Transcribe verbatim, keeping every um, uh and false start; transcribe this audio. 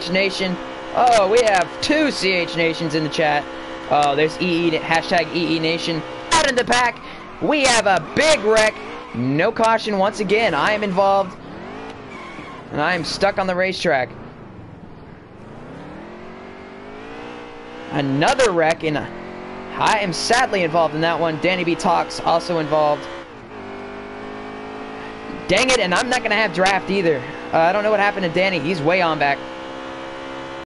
H Nation. Oh, we have two C H Nations in the chat. Oh, there's E E, hashtag E E Nation. Out in the pack, we have a big wreck. No caution once again. I am involved. And I am stuck on the racetrack. Another wreck, and I am sadly involved in that one. DannyBtalks also involved. Dang it, and I'm not going to have draft either. Uh, I don't know what happened to Danny. He's way on back.